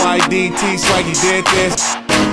SYDT, Swaggy did this.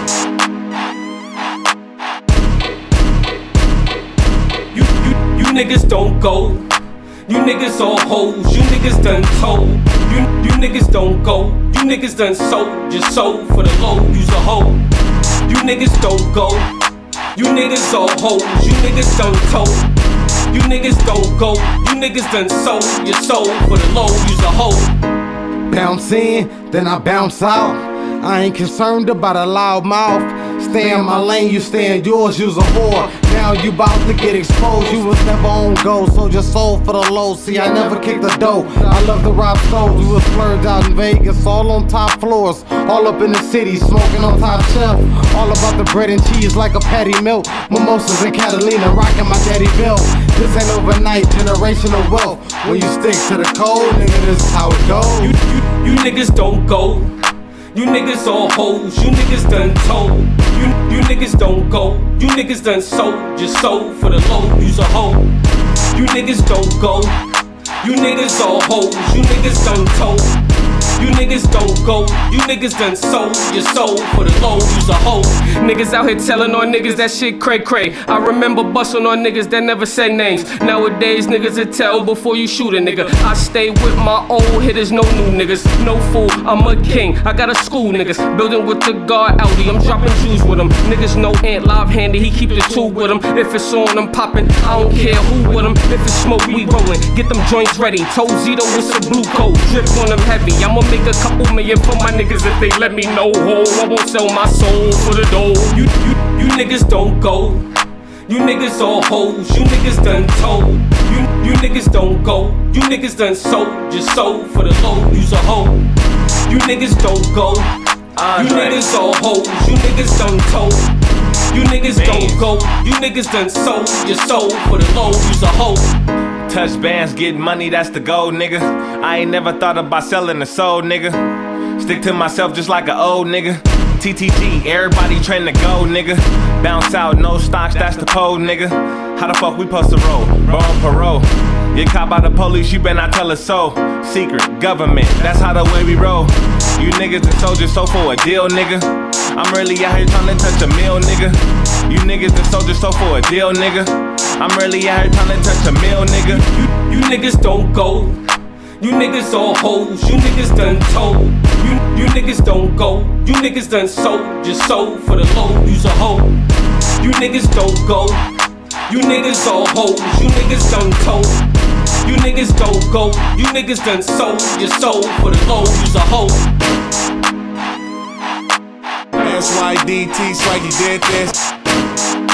You niggas don't go. You niggas all hoes. You niggas done told. You niggas don't go. You niggas done sold. Just sold for the low. You's a hoe. You niggas don't go. You niggas all hoes. You niggas done told. You niggas don't go. You niggas done sold. You sold for the low. You's a hoe. Bounce in, then I bounce out. I ain't concerned about a loud mouth. Stay in my lane, you stay in yours, you's a whore. Now you bout to get exposed. You was never on go, so just sold for the low. See, I never kicked the dough. I love to rob stores. We was splurged out in Vegas, all on top floors, all up in the city, smoking on top shelf. All about the bread and cheese like a patty milk. Mimosas and Catalina, rocking my daddy belt. This ain't overnight, generational wealth. When you stick to the code, nigga, this is how it goes. You niggas don't go. You niggas all hoes. You niggas done told. You niggas don't go. You niggas done sold. Just sold for the low. You's a hoe. You niggas don't go. You niggas all hoes. You niggas done told. You niggas don't go. You niggas done sold. You sold for the low. You's a hoe. Niggas out here telling on niggas that shit cray cray. I remember busting on niggas that never said names. Nowadays niggas will tell before you shoot a nigga. I stay with my old hitters, no new niggas. No fool, I'm a king. I got a school niggas. Building with the guard Audi. I'm dropping Jews with them. Niggas know Ant live handed. He keep the two with him. If it's on, I'm popping. I don't care who with him. If it's smoke, we rolling. Get them joints ready. Told Zito with some blue coat. Drip on them heavy. I'ma make a couple million for my niggas if they let me know. Ho, I won't sell my soul for the dough. You niggas don't go. You niggas all hoes. You niggas done told. You niggas don't go. You niggas done sold. Just sold for the low. You's a hoe. You niggas don't go. You niggas all hoes. You niggas done told. You niggas don't go. You niggas done sold. You sold for the low. You's a hoe. Touch bands, get money, that's the goal, nigga. I ain't never thought about selling the soul, nigga. Stick to myself just like an old nigga. TTG, everybody train to go, nigga. Bounce out, no stocks, that's the pole, nigga. How the fuck we supposed to roll? Bro on parole. Get caught by the police, you better not tell us so. Secret, government, that's how the way we roll. You niggas the soldiers, so for a deal, nigga. I'm really out here trying to touch a meal, nigga. You niggas the soldiers, so for a deal, nigga. I'm really out here trying to touch a meal, nigga. You niggas don't go. You niggas all hoes. You niggas done told. You niggas don't go. You niggas done sold. Just sold for the low. You's a hoe. You niggas don't go. You niggas all hoes. You niggas done told. You niggas don't go. You niggas done sold. You sold for the low. You's a hoe. SYDT, Swaggy did this.